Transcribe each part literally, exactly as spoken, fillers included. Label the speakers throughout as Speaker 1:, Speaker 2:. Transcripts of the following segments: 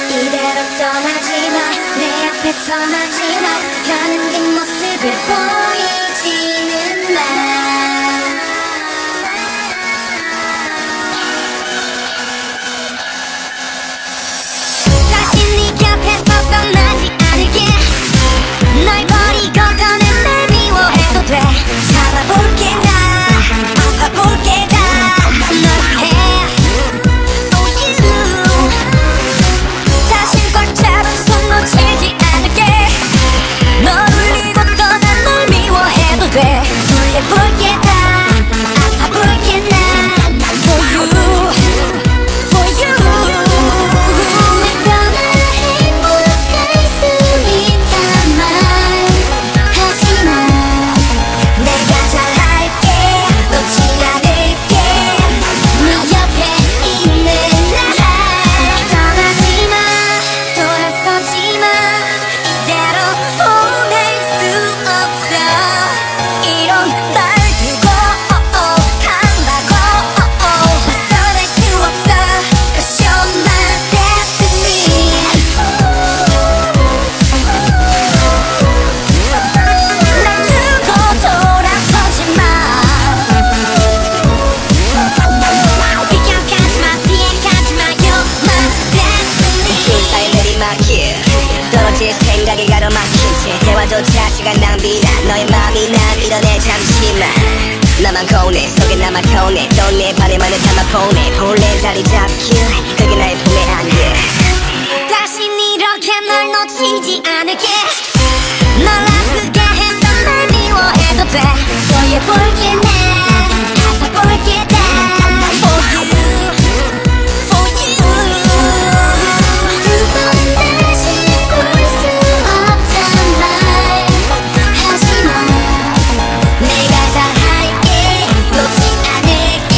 Speaker 1: 이대로 떠나지마 내 앞에서 마지막 가는 긴 모습을 보이지는 마 떨어질 생각이 가로막힌 채 대화조차 시간 낭비라 너의 마음이 난 이뤄내 잠시만 나만 고뇌 속에 남아 터네 또 내 바래만을 담아 보내 본래 자리 잡길 그게 나의 품의 안개 다신 이렇게 널 놓치지 않을게 널 아프게 했던 날 미워해도 돼 더 예쁠게 난 아파볼게 다 For you For you 두 번 다시 볼 수 없단 말 하지마 내가 잘할게 놓지 않을게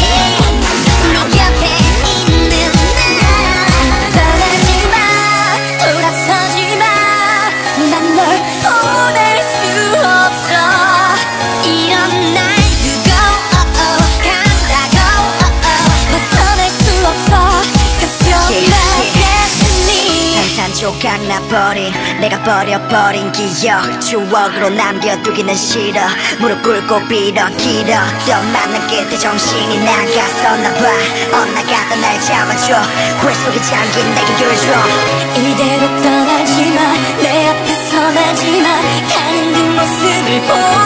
Speaker 1: 네 곁에 있는 나 떠나지마 돌아서지마 난 널 보낼 수 없어 이런 날 두고 oh, oh, 간다고 oh, oh, 벗어날 수 없어 Cause you're my destiny
Speaker 2: 산산조각 나버린 내가 버려버린 기억 추억으로 남겨두기는 싫어 무릎 꿇고 빌어 길어 또 만난 끝에 정신이 나갔었나봐 엇나갔던 날 잡아줘 굴 속에 잠긴 내게 열줘
Speaker 1: 이대로 떠나지마 내 앞에서 나지마 가는 그 모습을 보